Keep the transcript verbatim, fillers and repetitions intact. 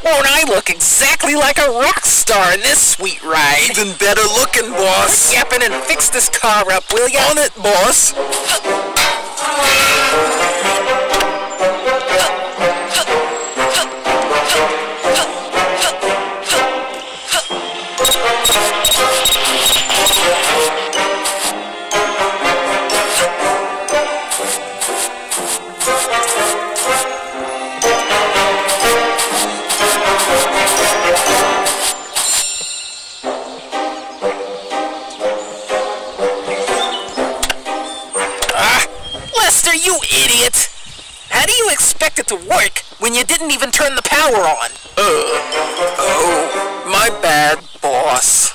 Won't I look exactly like a rock star in this sweet ride? Even better looking, boss. Quit yapping and fix this car up, will ya? On it, boss. You idiot! How do you expect it to work when you didn't even turn the power on? Uh, oh, my bad, boss.